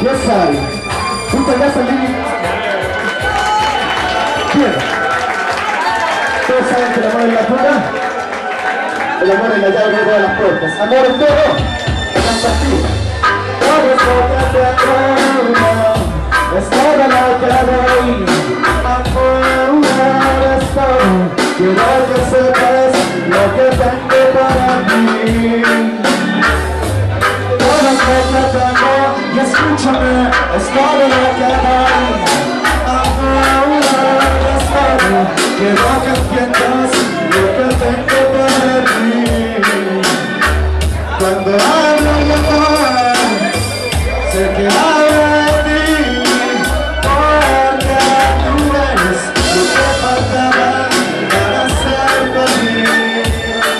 Yes, I. Muchas gracias, Lili. Bien. Todos saben que el amor es la cura. El amor es la llave de todas las puertas. Amor es todo. Canta así. Todo es lo que te atrapa. Es todo lo que doy. Amor es todo. Quiero que sepas lo que tengo para mí. Todo es lo que tengo. Y escúchame, es todo lo que doy. Amor es todo. Quiero que entiendas lo que tengo para ti. Cuando hablo de amor, sé que hablo de ti. Porque tú eres lo que faltaba para ser feliz.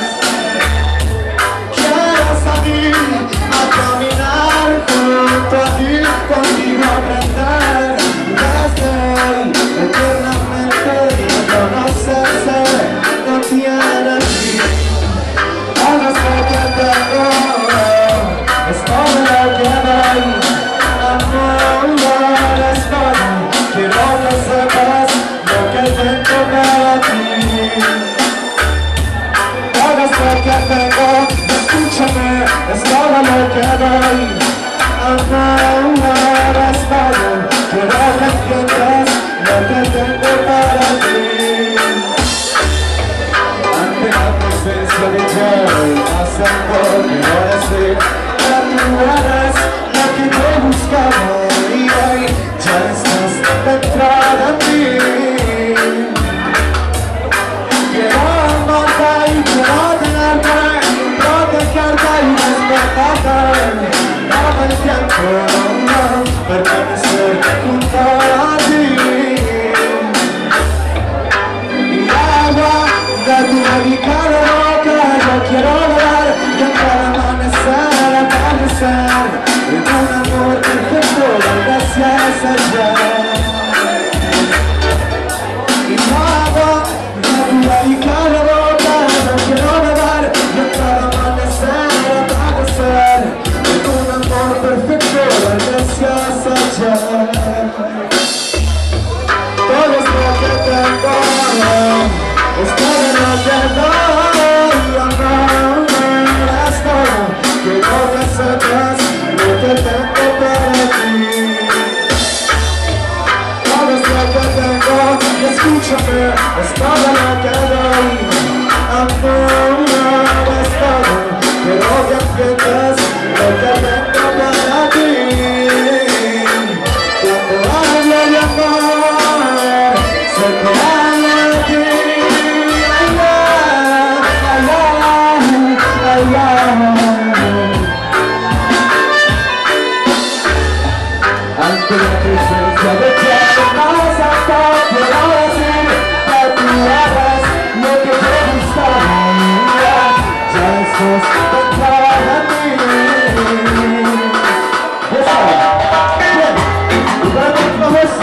Quiero salir a caminar junto a ti, contigo aprender desde hoy, eternamente. Conocerse no tiene fin. Todo es lo que tengo, es todo lo que doy. Amor es todo. Quiero que sepas lo que tengo para ti. Todo es lo que tengo, escúchame, es todo lo que doy. Amor es todo. Quiero que entiendas lo que tengo para ti. De Joy, más amor que no decir, ya tú eres la que te buscaba y hoy ya estás dentro de mí. Quiero amarte y quiero tenerte, protegerte y despertarte. Dame el tiempo, no, permanecer junto a ti. Y agua de tu delicado quiero dar y cada amanecer, amanecer en un amor perfecto, gracias allá. Y nada de tu delicada boca no quiero dar y cada amanecer, amanecer en un amor perfecto, gracias allá. Todo es lo que tengo, es todo lo que doy. Quiero que sepas lo que tengo para ti. Todo es lo que tengo y escúchame, es todo lo que doy. Amor es todo. Quiero que entiendas lo que tengo para ti. Cuando hablo de amor, sé que hablo de ti. Ante la presencia de Dios, más hasta quiero decir que tú eres lo que te gustaba. Ya estás dentro de mí. Eso. Bien. Y para que otra vez.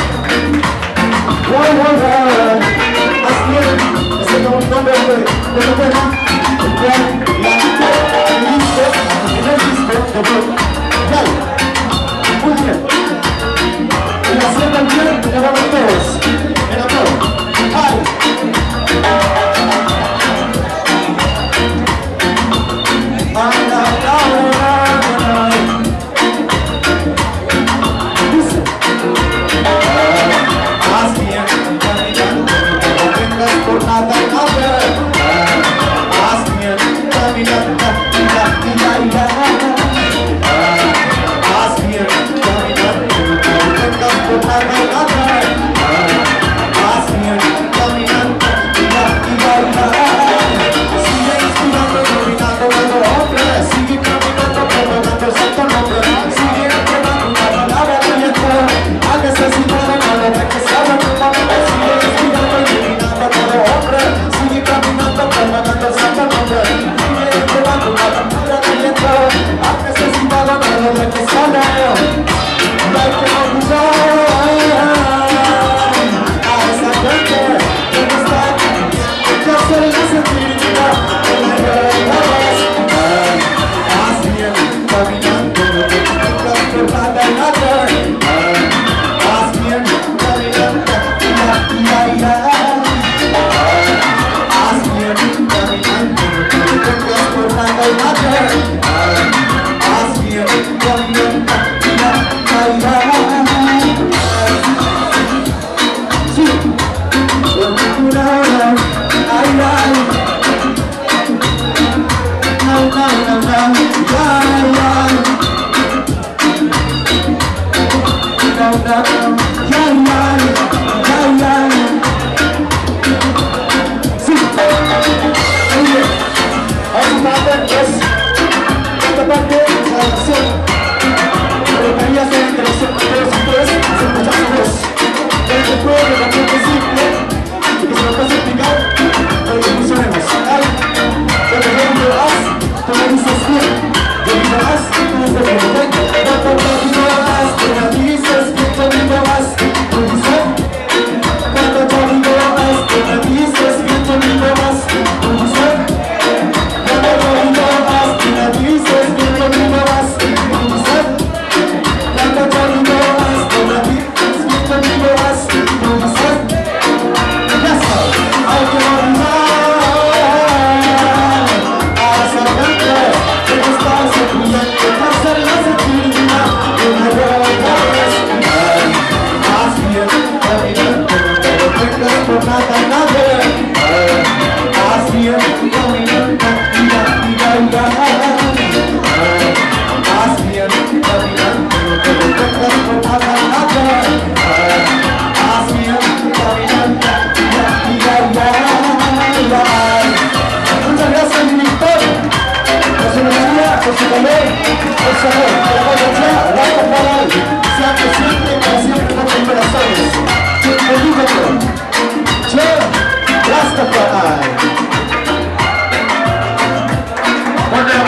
Más bien, ese es un nombre de tu tema. El cual la listo, en el disco de Bob. Dale. Muy bien. Y la haciendo bien, le vamos todos. En amor. ¡Ay! Dice. Más bien, caminando, no vengas por nada en hacer. Más bien, caminando, más bien, caminando, no vengas por nada en hacer. Más bien, caminando, sigue inspirando, dominando nuevo hombre. Sigue caminando, propagando el santo nombre. Sigue entregando una palabra de aliento al necesitado, no lo ve que sabe tu nombre. Sigue inspirando y dominando nuevo hombre. Sigue caminando, propagando el santo nombre. Sigue entregando una palabra de aliento al necesitado, no lo ve que sabe. No hay que olvidar a esa gente que no está que hacerle sentir que la realidad es más bien caminando, no te encuentras por nada en la Rastafari.